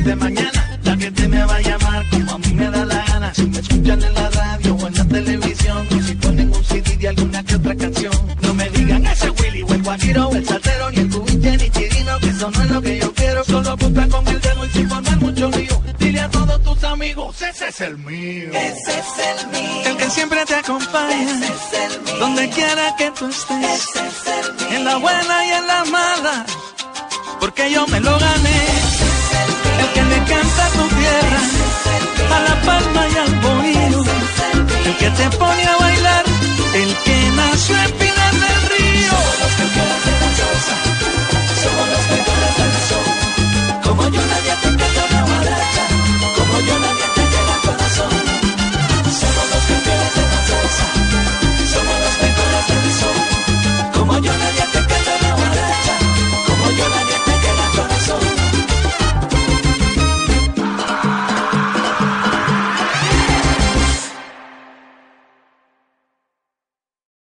de mañana, la que te me va a llamar como a mí me da la gana. Si me escuchan en la radio o en la televisión, o si ponen un CD de alguna que otra canción, no me digan ese Willy o el guajiro o el saltero, ni el cubiche ni chirino, que eso no es lo que yo quiero. Solo apunta con el dedo y sin formar mucho lío. Dile a todos tus amigos, ese es el mío. Ese es el mío. El que siempre te acompaña, ese es el mío. donde quiera que tú estés, Ese es el mío. en la buena y en la mala, porque yo me lo gané. El que le canta a tu tierra, a la palma y al bohío, el que te pone a bailar, el que nació en